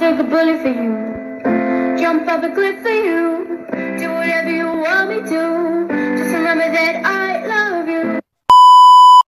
Take a bullet for you. Jump off a cliff for you. Do whatever you want me to. Just remember that I